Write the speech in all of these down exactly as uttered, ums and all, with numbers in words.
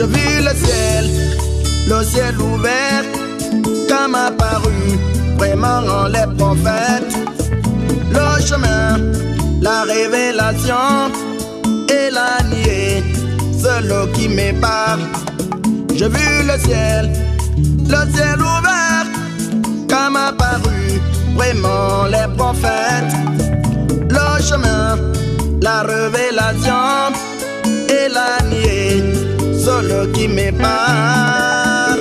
J'ai vu le ciel, le ciel ouvert, comme apparu vraiment en les prophètes. Le chemin, la révélation et la nuée, celui qui m'épare. J'ai vu le ciel, le ciel ouvert, comme apparu vraiment les prophètes. Le chemin, la révélation et la nuée, celui qui m'épare.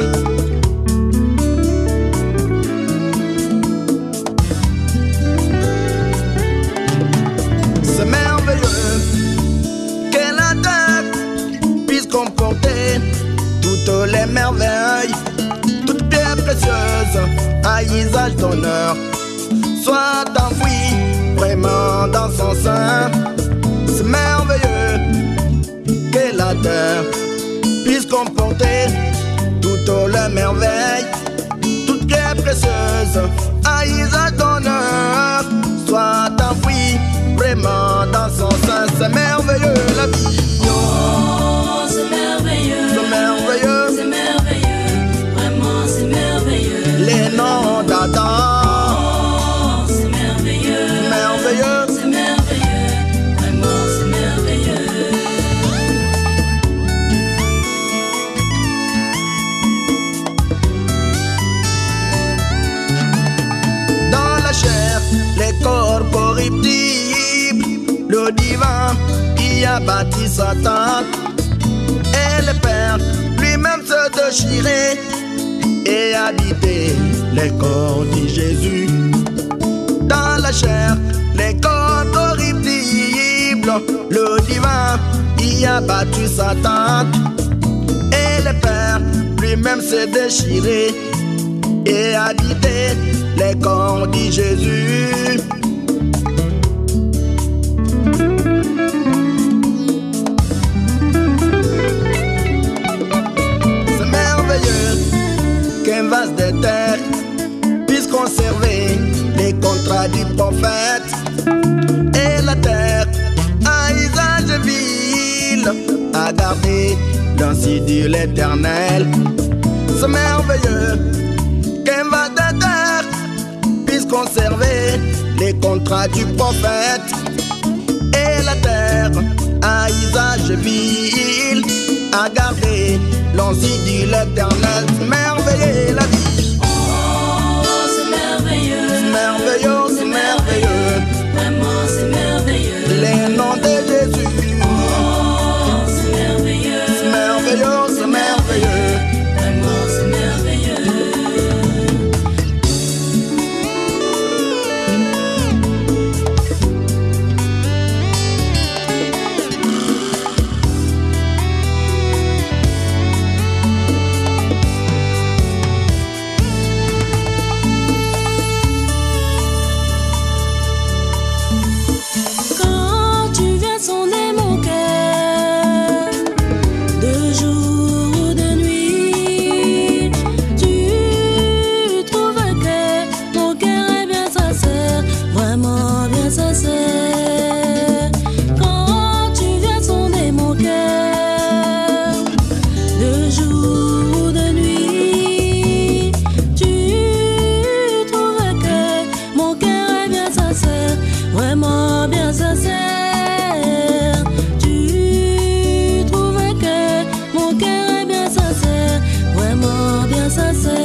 C'est merveilleux que la terre puisse comporter toutes les merveilles, toutes pierres précieuses à usage d'honneur, soit enfouies vraiment dans son sein. C'est merveilleux que la terre puisse comporter toutes les merveilles, toutes pierres précieuses à usage d'honneur, soit enfouies vraiment dans son sein. C'est merveilleux la vie. Oh, c'est merveilleux. C'est merveilleux. C'est merveilleux. Vraiment, c'est merveilleux. Les noms d'Adam. Oh, c'est merveilleux. Merveilleux. C'est merveilleux. Vraiment, c'est merveilleux. Dans la chair, les corps corruptibles, le divin qui a bâti sa tente, et le Père lui-même se déchirait et habitait les corps de Jésus. Dans la chair, les corps corruptibles, le divin qui a battu sa tente, et le Père lui-même se déchirait et habitait les corps de Jésus. C'est merveilleux qu'un vase de terre puisse conserver les contrats du prophète, et la terre à usage vil à garder l'ancien de l'Éternel. C'est merveilleux qu'un vase de terre puisse conserver les contrats du prophète, et la terre à usage vil à garder l'ancien de l'Éternel. C'est merveilleux la vie. Oh, c'est merveilleux. C'est merveilleux, c'est merveilleux. Vraiment, c'est merveilleux. Les noms de Jésus. Oh, c'est merveilleux. C'est merveilleux, c'est merveilleux. Vraiment, c'est merveilleux. Quand tu viens sonner mon cœur, de jour ou de nuit, tu trouves que mon cœur est bien sincère, vraiment bien sincère. Quand tu viens sonner mon cœur, de jour ou de nuit, tu trouves que mon cœur est bien sincère, vraiment bien sincère. Tu trouves que mon cœur est bien sincère, vraiment bien sincère.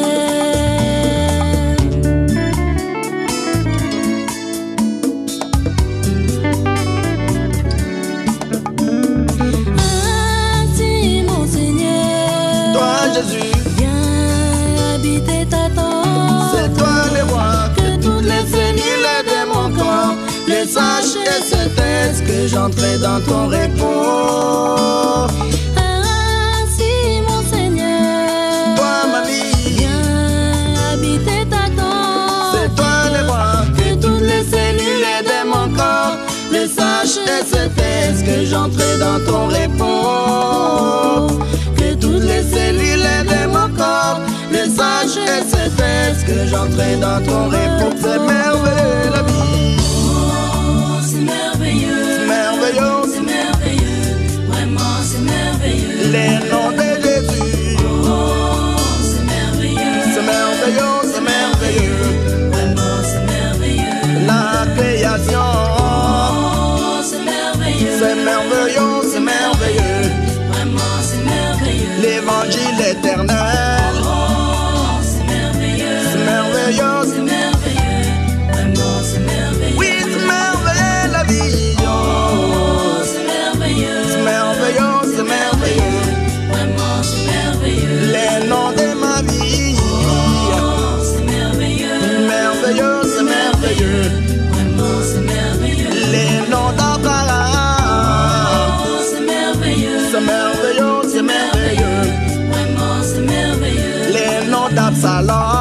Ainsi mon Seigneur, Toi Jésus, viens habiter ta tente. c'est toi le roi, Que toutes les cellules de mon corps les sages et se taisent que j'entrais dans ton repos. Ainsi mon Seigneur, Toi ma vie, viens habiter ta tente. c'est toi le roi, Que toutes les cellules de mon corps les sages et se taisent que j'entrais dans ton repos. Que toutes les cellules de mon corps, les sages et se taisent que j'entrais dans ton repos. C'est merveilleux la vie. Oh, c'est merveilleux. C'est merveilleux. C'est merveilleux. Vraiment, c'est merveilleux. Les noms de Jésus. l'évangile éternel. Oh, c'est merveilleux, C'est merveilleux, c'est merveilleux, vraiment c'est merveilleux. oui, c'est merveilleux la vie. Oh, c'est merveilleux, C'est merveilleux, c'est merveilleux, vraiment c'est merveilleux. les noms de ma vie. Oh, c'est merveilleux, Merveilleux, c'est merveilleux, vraiment c'est merveilleux. les noms d'Abraham. Oh, c'est merveilleux, C'est merveilleux, c'est merveilleux, vraiment c'est merveilleux. les noms d'Absalom.